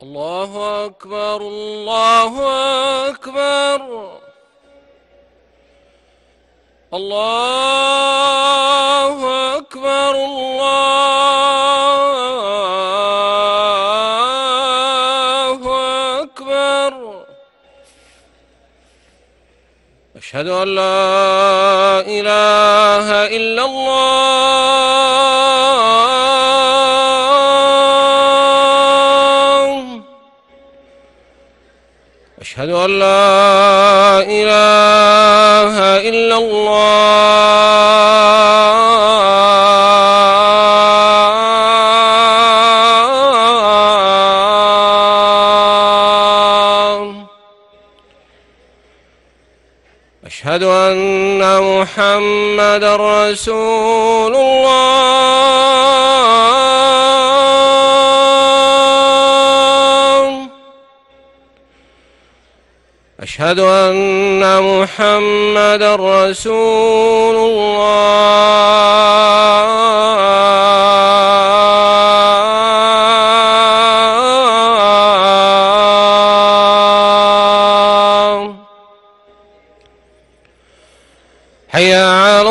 الله أكبر الله أكبر الله أكبر الله أكبر. أشهد أن لا إله إلا الله. أشهد أن لا إله إلا الله. أشهد أن محمدًا رسول الله. أشهد أن محمدًا رسول الله. حي على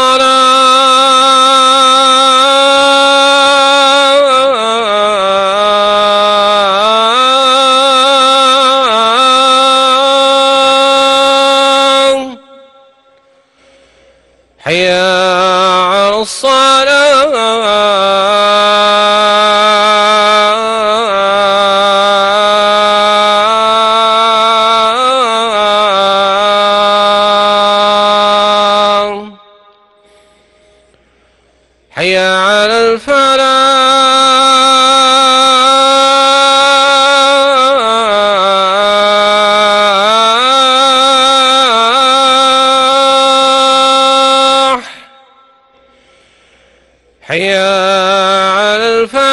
الصلاة. حي على الصلاة. حي على الفلاح. حي على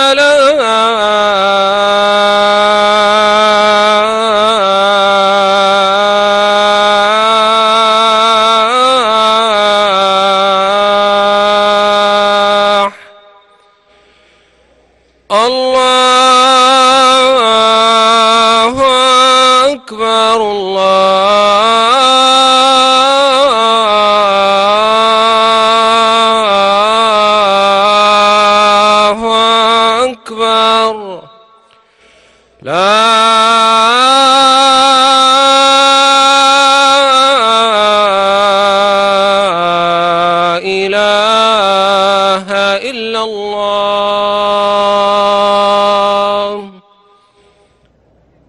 الفلاح. الله أكبر الله أكبر. لا